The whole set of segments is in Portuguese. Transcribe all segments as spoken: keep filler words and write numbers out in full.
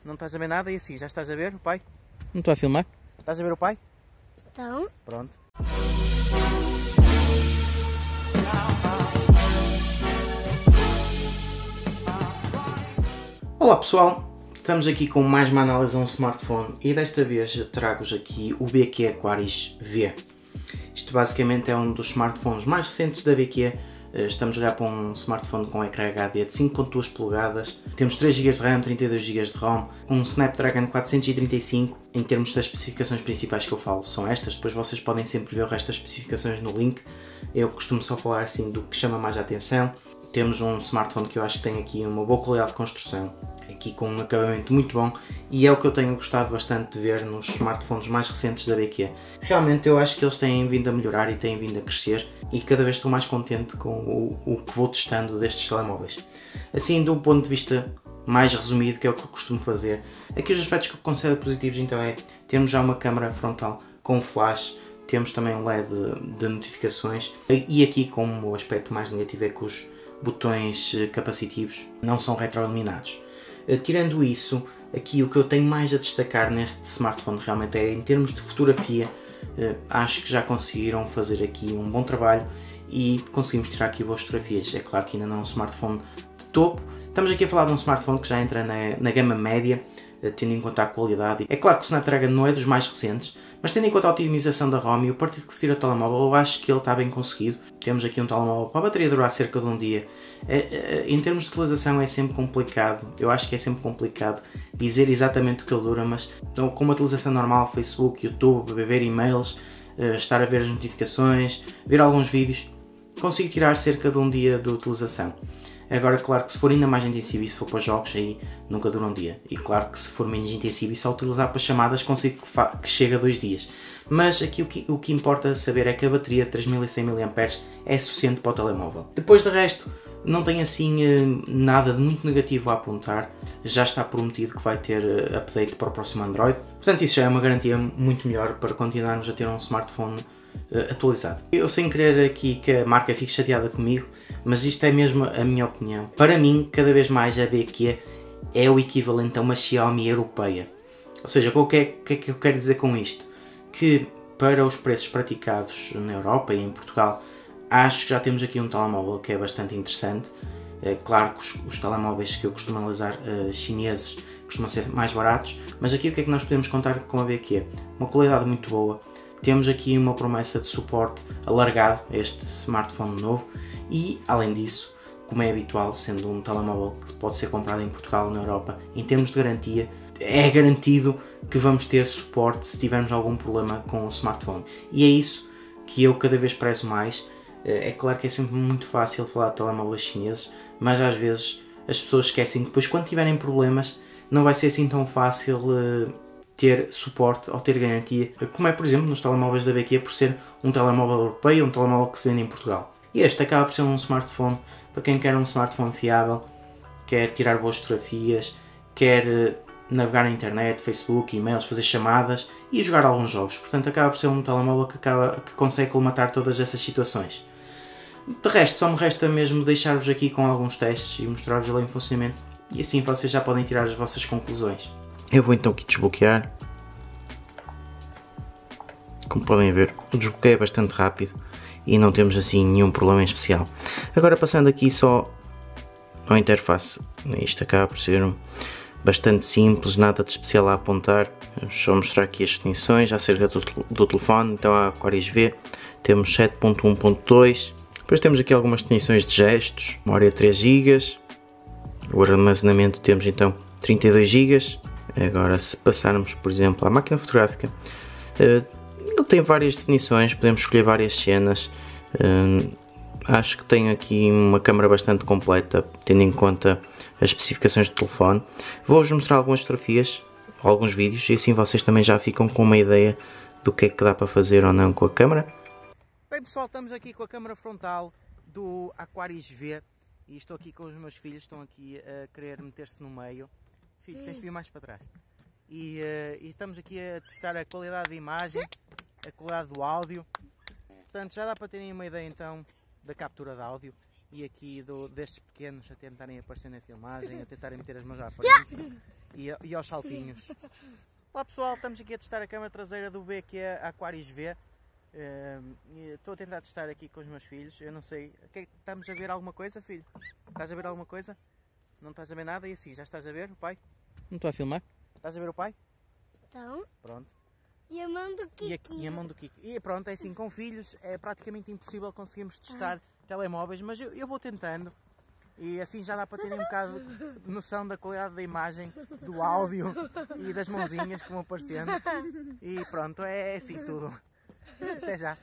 Não estás a ver nada e assim, já estás a ver o pai? Não estou a filmar? Estás a ver o pai? Então? Pronto. Olá pessoal, estamos aqui com mais uma análise a um smartphone e desta vez trago-vos aqui o B Q Aquaris V. Isto basicamente é um dos smartphones mais recentes da B Q. Estamos a olhar para um smartphone com ecrã H D de cinco ponto dois polegadas, temos três gigas de RAM, trinta e dois gigas de ROM, um Snapdragon quatrocentos e trinta e cinco. Em termos das especificações principais que eu falo são estas, depois vocês podem sempre ver o resto das especificações no link. Eu costumo só falar assim do que chama mais a atenção. Temos um smartphone que eu acho que tem aqui uma boa qualidade de construção, aqui com um acabamento muito bom, e é o que eu tenho gostado bastante de ver nos smartphones mais recentes da B Q. Realmente eu acho que eles têm vindo a melhorar e têm vindo a crescer, e cada vez estou mais contente com o, o que vou testando destes telemóveis. Assim, do ponto de vista mais resumido, que é o que eu costumo fazer, aqui os aspectos que eu considero positivos então é termos já uma câmara frontal com flash, temos também um L E D de notificações, e aqui como o aspecto mais negativo é que os botões capacitivos não são retroiluminados. Tirando isso, aqui o que eu tenho mais a destacar neste smartphone realmente é em termos de fotografia. Acho que já conseguiram fazer aqui um bom trabalho e conseguimos tirar aqui boas fotografias. É claro que ainda não é um smartphone de topo, estamos aqui a falar de um smartphone que já entra na, na gama média, tendo em conta a qualidade. É claro que o Snapdragon não é dos mais recentes, mas tendo em conta a otimização da ROM e o partido que se tira o telemóvel, eu acho que ele está bem conseguido. Temos aqui um telemóvel para a bateria durar cerca de um dia. Em termos de utilização é sempre complicado, eu acho que é sempre complicado dizer exatamente o que ele dura, mas então, com uma utilização normal, Facebook, YouTube, ver e-mails, estar a ver as notificações, ver alguns vídeos, consigo tirar cerca de um dia de utilização. Agora, claro que se for ainda mais intensivo e se for para jogos, aí nunca dura um dia. E claro que se for menos intensivo e só utilizar para chamadas, consigo que, que chegue a dois dias. Mas aqui o que, o que importa saber é que a bateria de três mil e cem miliampères hora é suficiente para o telemóvel. Depois de resto, não tem assim nada de muito negativo a apontar. Já está prometido que vai ter update para o próximo Android. Portanto, isso já é uma garantia muito melhor para continuarmos a ter um smartphone atualizado. Eu, sem querer aqui que a marca fique chateada comigo, mas isto é mesmo a minha opinião. Para mim, cada vez mais a B Q é o equivalente a uma Xiaomi europeia. Ou seja, o que é, o que é que eu quero dizer com isto? Que para os preços praticados na Europa e em Portugal, acho que já temos aqui um telemóvel que é bastante interessante. É claro que os, os telemóveis que eu costumo analisar uh, chineses costumam ser mais baratos, mas aqui o que é que nós podemos contar com a B Q? Uma qualidade muito boa. Temos aqui uma promessa de suporte alargado a este smartphone novo e, além disso, como é habitual, sendo um telemóvel que pode ser comprado em Portugal ou na Europa, em termos de garantia, é garantido que vamos ter suporte se tivermos algum problema com o smartphone. E é isso que eu cada vez prezo mais. É claro que é sempre muito fácil falar de telemóveis chineses, mas às vezes as pessoas esquecem que depois, quando tiverem problemas, não vai ser assim tão fácil uh, ter suporte ou ter garantia, como é, por exemplo, nos telemóveis da B Q, por ser um telemóvel europeu, um telemóvel que se vende em Portugal. E este acaba por ser um smartphone para quem quer um smartphone fiável, quer tirar boas fotografias, quer uh, navegar na internet, Facebook, e-mails, fazer chamadas e jogar alguns jogos. Portanto, acaba por ser um telemóvel que, acaba, que consegue colmatar todas essas situações. De resto, só me resta mesmo deixar-vos aqui com alguns testes e mostrar-vos lá em funcionamento, e assim vocês já podem tirar as vossas conclusões. Eu vou então aqui desbloquear. Como podem ver, o desbloqueio é bastante rápido e não temos assim nenhum problema em especial. Agora, passando aqui só à interface, isto acaba por ser bastante simples, nada de especial a apontar. Vamos só mostrar aqui as definições acerca do, do telefone. Então, a Aquaris V temos sete ponto um ponto dois. Depois temos aqui algumas definições de gestos, memória três gigas, o armazenamento temos então trinta e dois gigas. Agora, se passarmos, por exemplo, à máquina fotográfica, ele tem várias definições, podemos escolher várias cenas. Acho que tem aqui uma câmera bastante completa, tendo em conta as especificações do telefone. Vou-vos mostrar algumas fotografias, alguns vídeos, e assim vocês também já ficam com uma ideia do que é que dá para fazer ou não com a câmera. Bem pessoal, estamos aqui com a câmera frontal do Aquaris V e estou aqui com os meus filhos, estão aqui a querer meter-se no meio. Filho, tens de vir mais para trás. E, uh, e estamos aqui a testar a qualidade de imagem, a qualidade do áudio. Portanto, já dá para terem uma ideia então da captura de áudio e aqui do, destes pequenos a tentarem aparecer na filmagem, a tentarem meter as mãos à frente. e, e aos saltinhos. Olá pessoal, estamos aqui a testar a câmara traseira do B Q Aquaris V. Uh, estou a tentar testar aqui com os meus filhos. Eu não sei, que, estamos a ver alguma coisa, filho? Estás a ver alguma coisa? Não estás a ver nada? E assim, já estás a ver o pai? Não estou a filmar? Estás a ver o pai? Então. Pronto. E a mão do Kiko. E, aqui, e a mão do Kiko. E pronto, é assim, com filhos é praticamente impossível conseguirmos testar ah. telemóveis, mas eu, eu vou tentando. E assim já dá para terem um bocado de noção da qualidade da imagem, do áudio e das mãozinhas que vão aparecendo. E pronto, é assim tudo. Até já.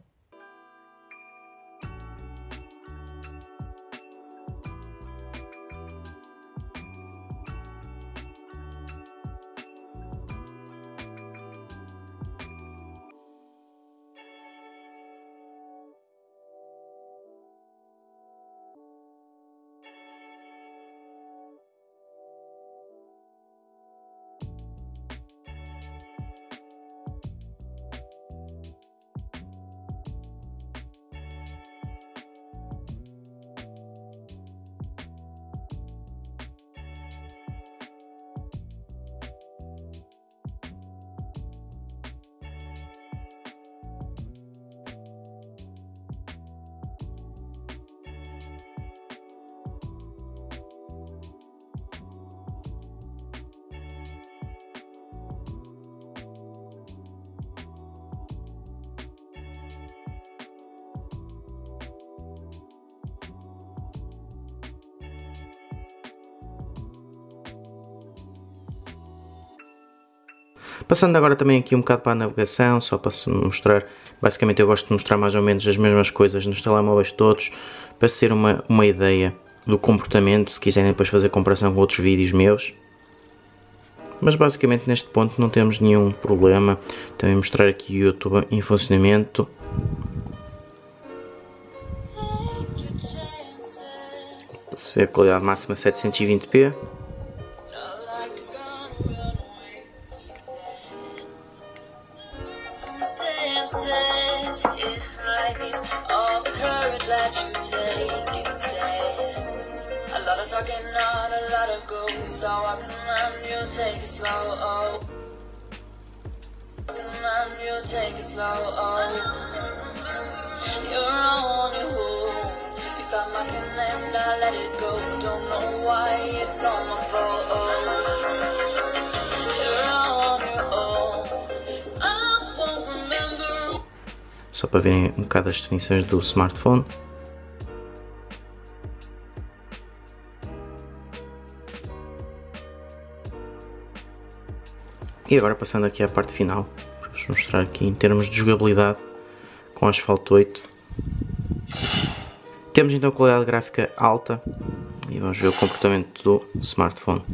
Passando agora também aqui um bocado para a navegação, só para se mostrar, basicamente eu gosto de mostrar mais ou menos as mesmas coisas nos telemóveis todos, para ser uma, uma ideia do comportamento, se quiserem depois fazer comparação com outros vídeos meus. Mas basicamente neste ponto não temos nenhum problema. Também mostrar aqui o YouTube em funcionamento. Para se ver a qualidade máxima setecentos e vinte p. That you take instead. A lot of talking, not a lot of go. So I can run, you take it slow. Oh. I can run, you take it slow. Oh. You're on your own. You stop my and I let it go. Don't know why it's on my fault. You're on your own. I won't remember. Só para verem um bocado as definições do smartphone. E agora passando aqui à parte final, vou mostrar aqui em termos de jogabilidade com Asphalt oito. Temos então qualidade gráfica alta e vamos ver o comportamento do smartphone.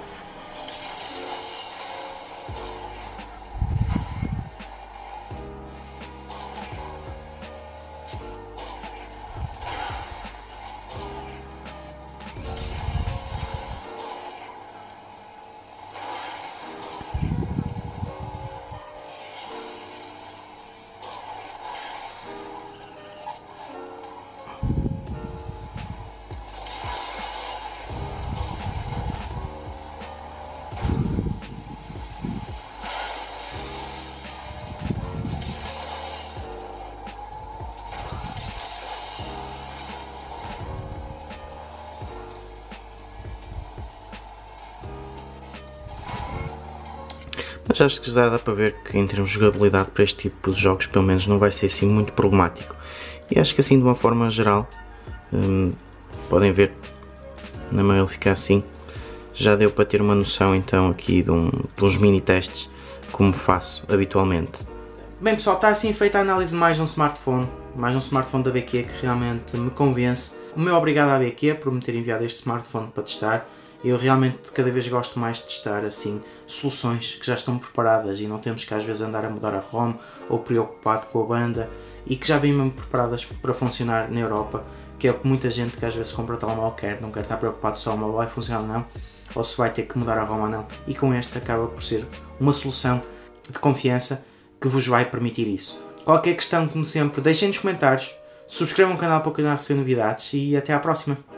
Mas acho que já dá para ver que em termos de jogabilidade para este tipo de jogos pelo menos não vai ser assim muito problemático. E acho que assim de uma forma geral, hum, podem ver, na mão ele fica assim. Já deu para ter uma noção então aqui de, um, de uns mini testes como faço habitualmente. Bem pessoal, está assim feita a análise de mais um smartphone, mais um smartphone da B Q que realmente me convence. O meu obrigado à B Q por me ter enviado este smartphone para testar. Eu realmente cada vez gosto mais de testar assim soluções que já estão preparadas e não temos que às vezes andar a mudar a ROM ou preocupado com a banda e que já vêm mesmo preparadas para funcionar na Europa, que é o que muita gente que às vezes compra o telemóvel quer, não quer estar preocupado se o móvel vai funcionar ou não, ou se vai ter que mudar a ROM ou não, e com esta acaba por ser uma solução de confiança que vos vai permitir isso. Qualquer questão, como sempre, deixem nos comentários, subscrevam o canal para continuar a receber novidades e até à próxima!